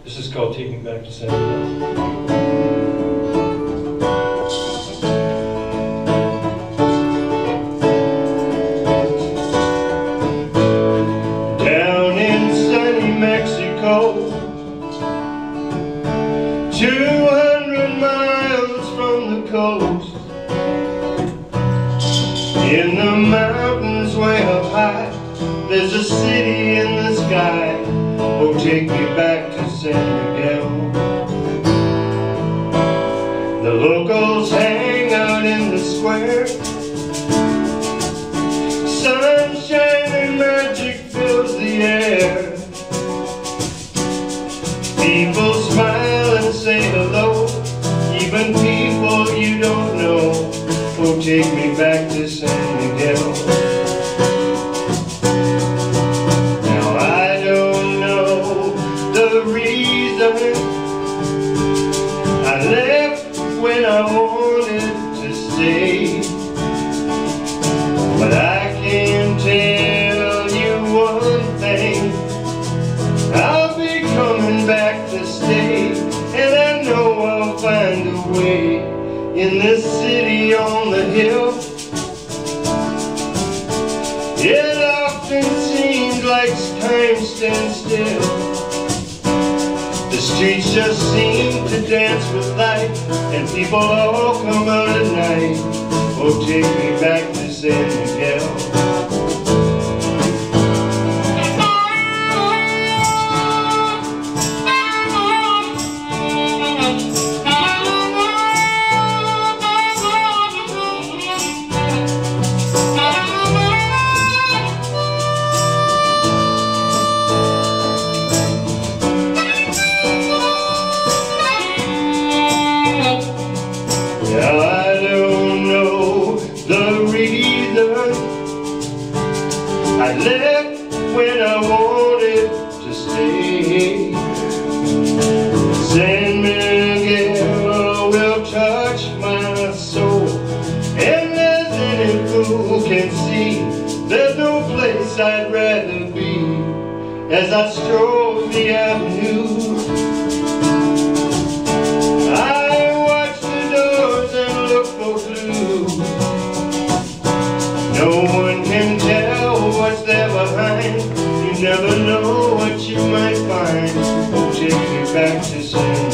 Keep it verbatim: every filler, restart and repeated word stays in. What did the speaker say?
This is called Take Me Back to San Miguel. Two hundred miles from the coast, in the mountains way up high, there's a city in the sky. Oh, take me back to San Miguel. The locals hang out in the square. Sunshine and magic fills the air. People smile and say hello, even people you don't know. Oh, take me back to San Miguel. Now I don't know the reason I left when I wanted to stay, but I can tell you one thing: I'll be coming back to stay, and I know I'll find a way in this city on the hill. It often seems like time stands still. The streets just seem to dance with light, and people all come out at night. Oh, take me back to San Miguel. Now I don't know the reason I left when I wanted to stay. San Miguel will touch my soul, and as any fool can see, there's no place I'd rather be. As I stroll the avenue, no one can tell what's there behind. You never know what you might find. Oh, take me back to San